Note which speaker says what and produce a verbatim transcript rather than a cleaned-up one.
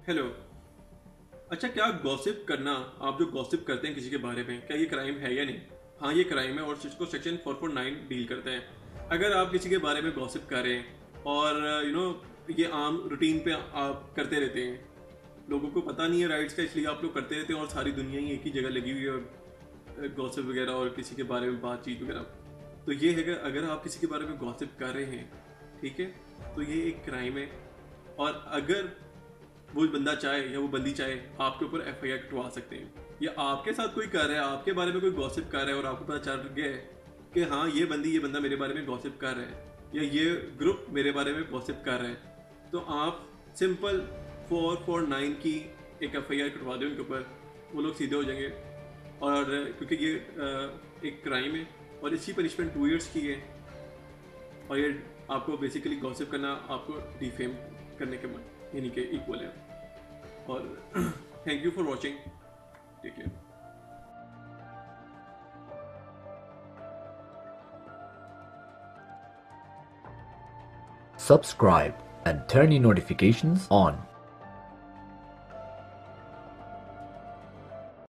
Speaker 1: Hello. अच्छा, क्या gossip करना, आप जो गॉसिप करते हैं किसी के बारे में, क्या ये क्राइम है या नहीं? हाँ, ये क्राइम है और इसको section four four nine deal करते हैं। अगर आप किसी के बारे में गॉसिप कर रहे हैं और यू नो ये आम रूटीन पे आप करते रहते हैं, लोगों को पता नहीं है राइट्स का, इसलिए आप लोग करते रहते हैं और सारी दुनिया ही एक ही जगह लगी हुई है गॉसिप वगैरह और किसी के बारे में बातचीत वगैरह। तो ये है कि अगर आप किसी के बारे में गॉसिप कर रहे हैं, ठीक है, तो ये एक क्राइम है। और अगर वो बंदा चाहे या वो बंदी चाहे, आपके ऊपर एफ आई आर कटवा सकते हैं। या आपके साथ कोई कर रहा है, आपके बारे में कोई गॉसिप कर रहा है और आपको पता चल गया है कि हाँ ये बंदी ये बंदा मेरे बारे में गॉसिप कर रहा है या ये ग्रुप मेरे बारे में गॉसिप कर रहा है, तो आप सिंपल फोर फोर नाइन की एक एफ आई आर कटवा दें उनके ऊपर, वो लोग सीधे हो जाएंगे। और क्योंकि ये एक क्राइम है और इसकी पनिशमेंट टू ईयर्स की है, और ये आपको बेसिकली गॉसिप करना आपको डिफेम करने के बाद यानी कि इक्वल है। और thank you for watching, take care.
Speaker 2: Subscribe and turn your notifications on.